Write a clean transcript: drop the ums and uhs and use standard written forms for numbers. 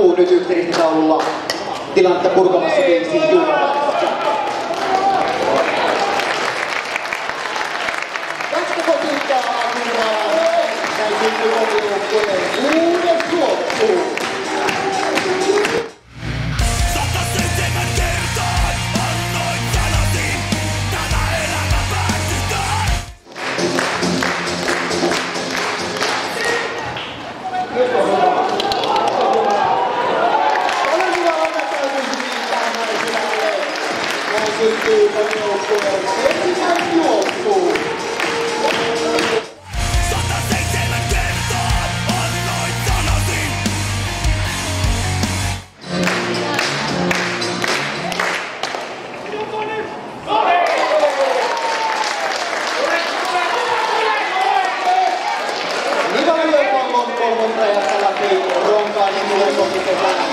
tapahtuu nyt yhteistaululla tilannetta purkamassa viisiin Juuralaisessa. Tästä kotiuttaa Juuralaisessa. Täytyy kotiuttaa uuden suottuun. Syttyy kotijoukkueen ensimmäinen juoksuun. 107 kertaa annoit sanasi. Nivalio pallon kolmon rajasta läpi. Ronkainen tulee kohti ketään.